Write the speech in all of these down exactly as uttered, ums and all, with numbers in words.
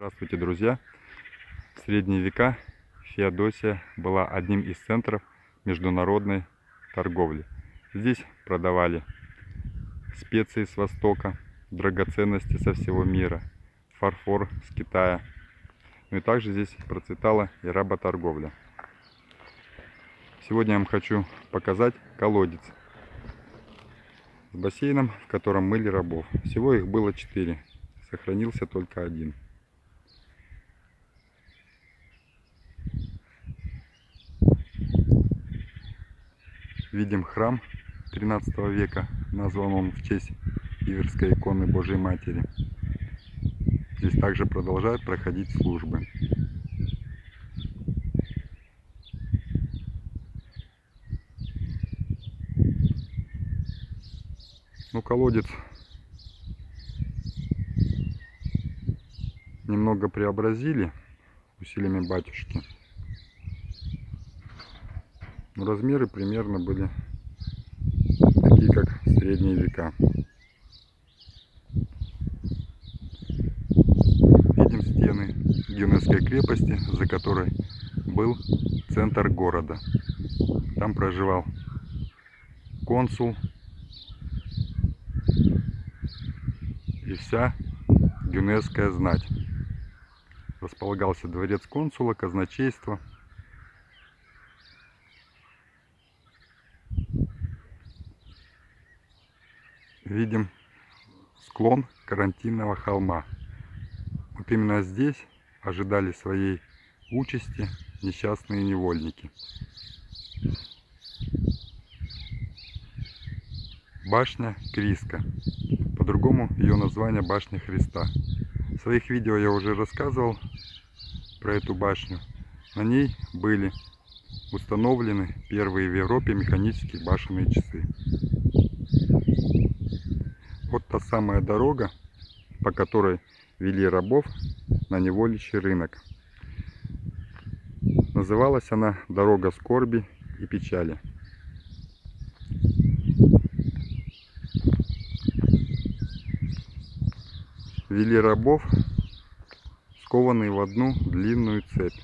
Здравствуйте, друзья! В средние века Феодосия была одним из центров международной торговли. Здесь продавали специи с Востока, драгоценности со всего мира, фарфор с Китая. Ну и также здесь процветала и работорговля. Сегодня я вам хочу показать колодец с бассейном, в котором мыли рабов. Всего их было четыре, сохранился только один. Видим храм тринадцатого века, назван он в честь Иверской иконы Божьей Матери. Здесь также продолжают проходить службы. Ну, колодец немного преобразили усилиями батюшки. Но размеры примерно были такие, как в средние века. Видим стены Генуэзской крепости, за которой был центр города. Там проживал консул и вся генуэзская знать. Располагался дворец консула, казначейство. Видим склон Карантинного холма. Вот именно здесь ожидали своей участи несчастные невольники. Башня Криска. По-другому ее название башня Христа. В своих видео я уже рассказывал про эту башню. На ней были установлены первые в Европе механические башенные часы. Вот та самая дорога, по которой вели рабов на невольничий рынок. Называлась она «Дорога скорби и печали». Вели рабов, скованные в одну длинную цепь.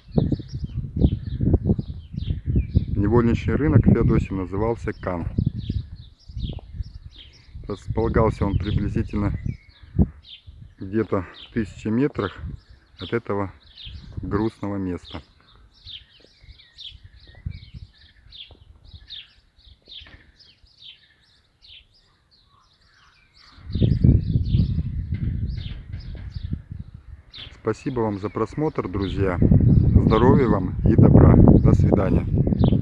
Невольничий рынок Феодосии назывался Кан. Располагался он приблизительно где-то в тысячи метрах от этого грустного места. Спасибо вам за просмотр, друзья. Здоровья вам и добра. До свидания.